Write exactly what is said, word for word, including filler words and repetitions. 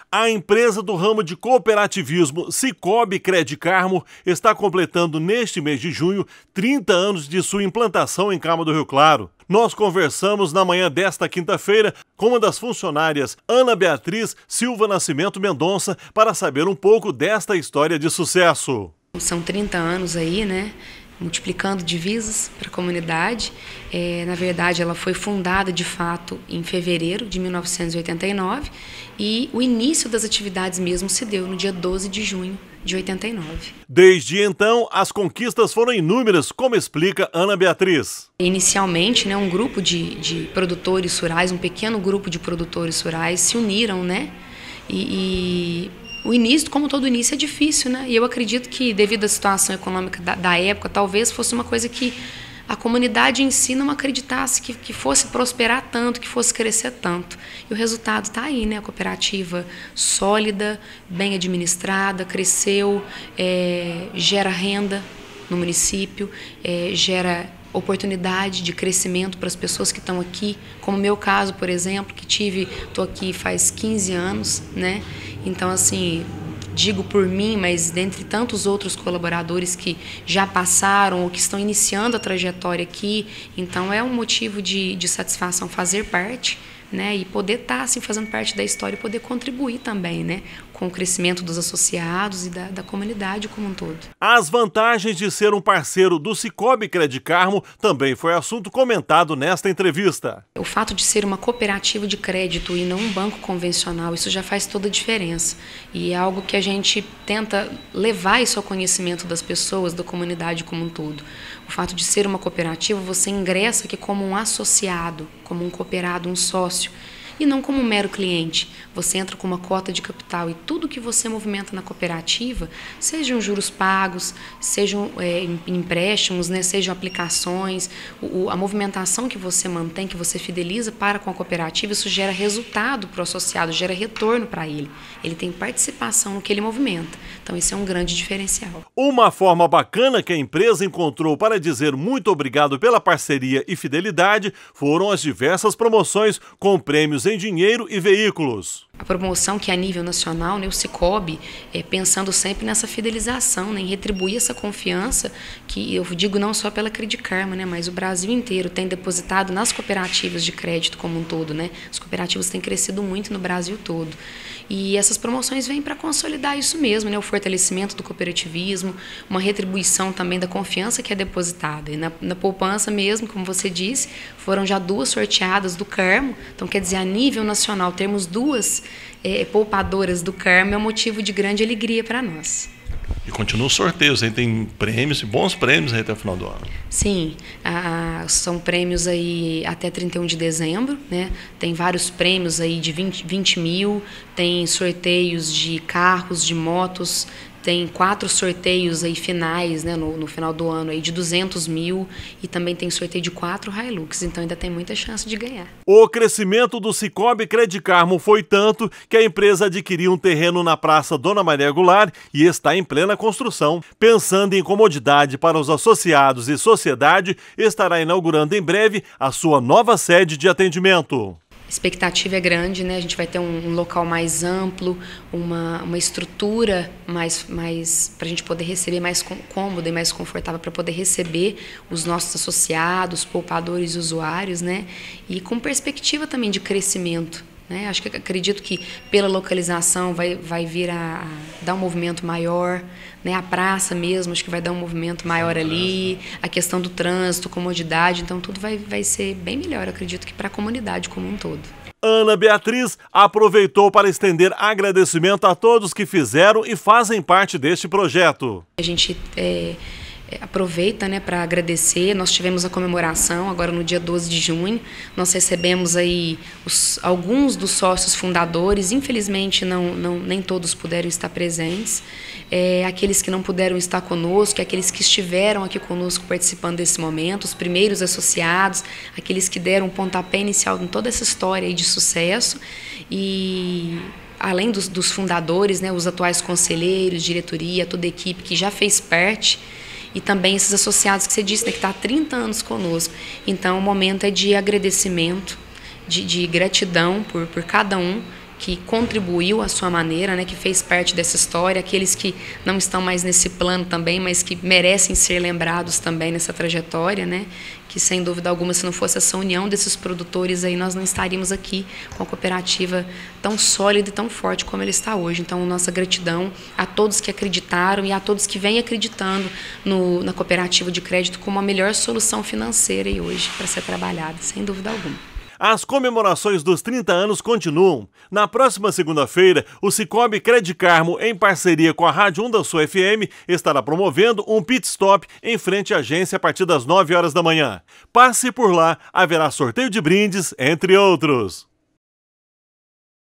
A empresa do ramo de cooperativismo Sicoob Credicarmo está completando neste mês de junho trinta anos de sua implantação em Carmo do Rio Claro. Nós conversamos na manhã desta quinta-feira com uma das funcionárias, Ana Beatriz Silva Nascimento Mendonça, para saber um pouco desta história de sucesso. São trinta anos aí, né? Multiplicando divisas para a comunidade. É, na verdade, ela foi fundada de fato em fevereiro de mil novecentos e oitenta e nove e o início das atividades mesmo se deu no dia doze de junho de oitenta e nove. Desde então, as conquistas foram inúmeras, como explica Ana Beatriz. Inicialmente, né, um grupo de, de produtores rurais, um pequeno grupo de produtores rurais se uniram, né? E, e o início, como todo início, é difícil, né? E eu acredito que, devido à situação econômica da, da época, talvez fosse uma coisa que a comunidade em si não acreditasse que, que fosse prosperar tanto, que fosse crescer tanto. E o resultado está aí, né? A cooperativa sólida, bem administrada, cresceu, é, gera renda no município, é, gera oportunidade de crescimento para as pessoas que estão aqui, como o meu caso, por exemplo, que tive, estou aqui faz quinze anos, né? Então, assim, digo por mim, mas dentre tantos outros colaboradores que já passaram ou que estão iniciando a trajetória aqui, então é um motivo de, de satisfação fazer parte, né? E poder estar assim, fazendo parte da história e poder contribuir também, né? Com o crescimento dos associados e da, da comunidade como um todo. As vantagens de ser um parceiro do Sicoob Credicarmo também foi assunto comentado nesta entrevista. O fato de ser uma cooperativa de crédito e não um banco convencional, isso já faz toda a diferença. E é algo que a gente tenta levar isso ao conhecimento das pessoas, da comunidade como um todo. O fato de ser uma cooperativa, você ingressa aqui como um associado, como um cooperado, um sócio, e não como um mero cliente. Você entra com uma cota de capital e tudo que você movimenta na cooperativa, sejam juros pagos, sejam é, empréstimos, né, sejam aplicações, o, a movimentação que você mantém, que você fideliza para com a cooperativa, isso gera resultado para o associado, gera retorno para ele. Ele tem participação no que ele movimenta. Então, esse é um grande diferencial. Uma forma bacana que a empresa encontrou para dizer muito obrigado pela parceria e fidelidade foram as diversas promoções com prêmios em dinheiro e veículos. A promoção que é a nível nacional, né, o Sicoob, é, pensando sempre nessa fidelização, né, em retribuir essa confiança que eu digo não só pela Credicarmo, né, mas o Brasil inteiro tem depositado nas cooperativas de crédito como um todo, né. As cooperativas têm crescido muito no Brasil todo. E essas promoções vêm para consolidar isso mesmo, né, o fortalecimento do cooperativismo, uma retribuição também da confiança que é depositada. E na, na poupança mesmo, como você disse, foram já duas sorteadas do Carmo, então quer dizer, a nível nacional, termos duas É, poupadoras do Carmo é um motivo de grande alegria para nós. E continua os sorteios, aí tem prêmios, bons prêmios aí até o final do ano. Sim, a, são prêmios aí até trinta e um de dezembro, né? Tem vários prêmios aí de vinte, vinte mil, tem sorteios de carros, de motos, tem quatro sorteios aí finais, né, no, no final do ano aí de duzentos mil e também tem sorteio de quatro Hilux, então ainda tem muita chance de ganhar. O crescimento do Sicoob Credicarmo foi tanto que a empresa adquiriu um terreno na Praça Dona Maria Goulart e está em plena construção. Pensando em comodidade para os associados e sociedade, estará inaugurando em breve a sua nova sede de atendimento. A expectativa é grande, né? A gente vai ter um, um local mais amplo, uma, uma estrutura mais, mais para a gente poder receber mais cômoda e mais confortável para poder receber os nossos associados, poupadores e usuários, né? E com perspectiva também de crescimento. Né? Acho que acredito que pela localização vai, vai vir a, a dar um movimento maior, né? A praça mesmo, acho que vai dar um movimento maior ali, a questão do trânsito, comodidade, então tudo vai, vai ser bem melhor, acredito que para a comunidade como um todo. Ana Beatriz aproveitou para estender agradecimento a todos que fizeram e fazem parte deste projeto. A gente é, aproveita, né, para agradecer. Nós tivemos a comemoração agora no dia doze de junho. Nós recebemos aí os, alguns dos sócios fundadores. Infelizmente, não, não, nem todos puderam estar presentes. É, aqueles que não puderam estar conosco, aqueles que estiveram aqui conosco participando desse momento, os primeiros associados, aqueles que deram um pontapé inicial em toda essa história aí de sucesso. E além dos, dos fundadores, né, os atuais conselheiros, diretoria, toda a equipe que já fez parte, e também esses associados que você disse, né, que está há trinta anos conosco. Então, o momento é de agradecimento, de, de gratidão por, por cada um que contribuiu à sua maneira, né, que fez parte dessa história, aqueles que não estão mais nesse plano também, mas que merecem ser lembrados também nessa trajetória, né, que sem dúvida alguma, se não fosse essa união desses produtores aí, nós não estaríamos aqui com a cooperativa tão sólida e tão forte como ela está hoje. Então, nossa gratidão a todos que acreditaram e a todos que vêm acreditando no, na cooperativa de crédito como a melhor solução financeira aí hoje para ser trabalhada, sem dúvida alguma. As comemorações dos trinta anos continuam. Na próxima segunda-feira, o Cicobi Credicarmo, em parceria com a Rádio um da Sul F M, estará promovendo um pit stop em frente à agência a partir das nove horas da manhã. Passe por lá, haverá sorteio de brindes, entre outros.